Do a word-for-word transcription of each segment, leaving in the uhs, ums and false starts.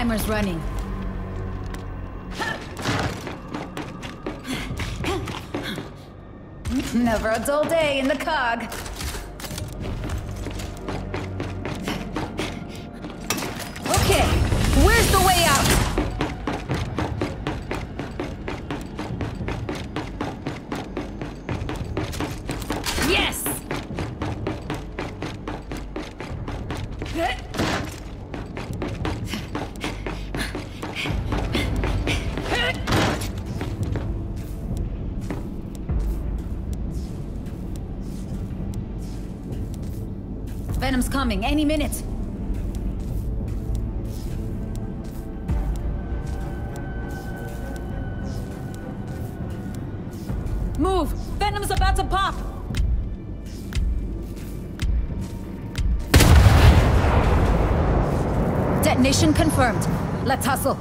timer's running. Never a dull day in the cog. Okay, where's the way out? Yes! Venom's coming any minute. Move! Venom's about to pop! Detonation confirmed. Let's hustle.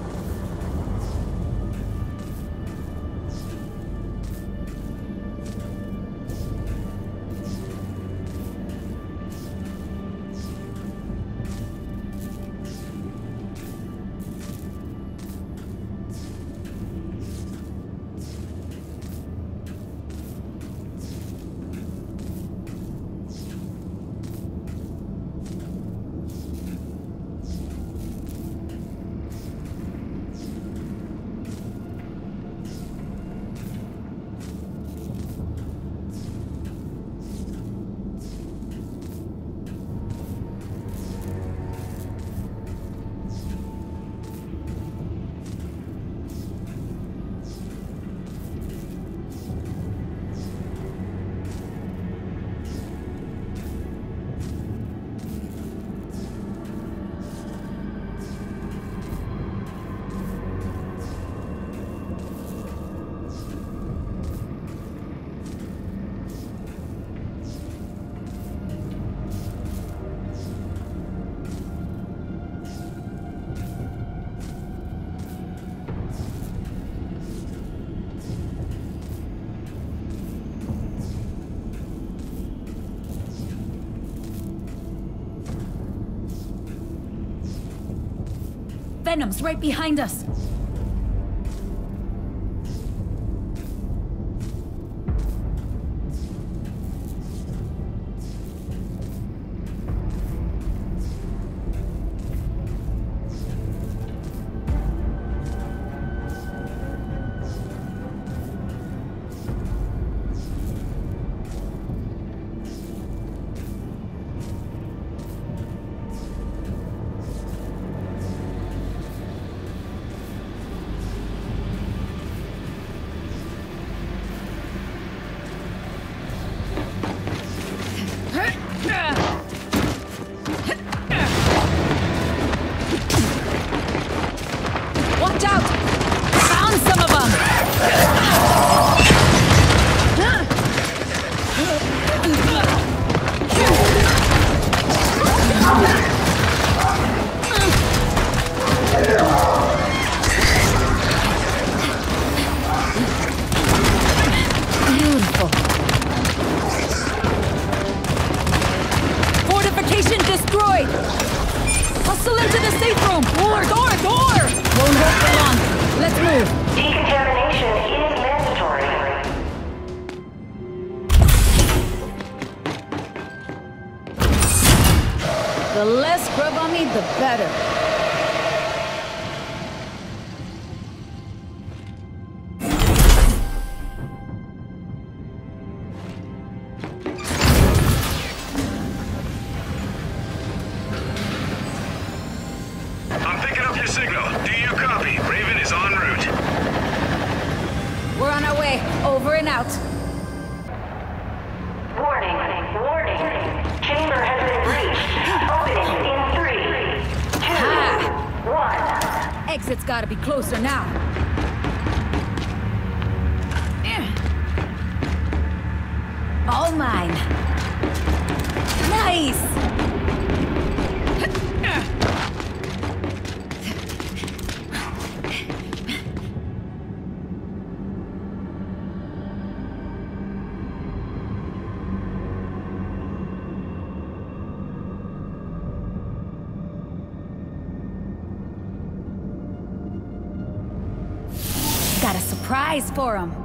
Venom's right behind us. Watch out! Found some of them! Beautiful. Fortification destroyed! Hustle into the safe room! Door, door, door! Won't hold for long. Let's move. Decontamination is mandatory. The less scrub on me, the better. I'm picking up your signal. Do you copy? Raven is en route. We're on our way. Over and out. Warning, warning. Chamber has been breached. Opening in three, two, Ha! one. Exit's gotta be closer now. All mine. Nice! eyes for him.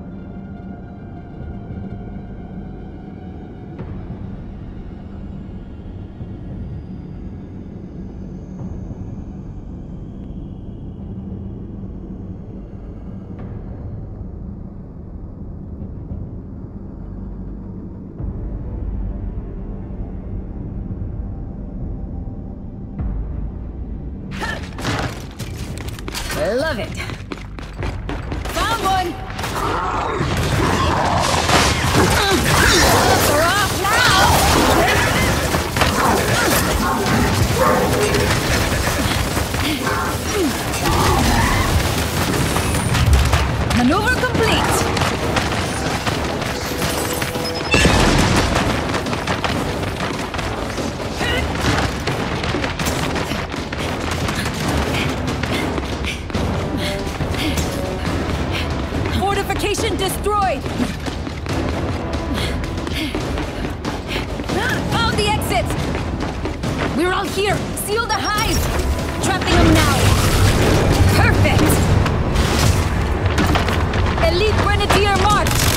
Love it. Found one. Gloves are off now. Maneuver complete. Fortification destroyed! Found the exit! We're all here! Seal the hive! Trapping them now! Perfect! Elite Grenadier march!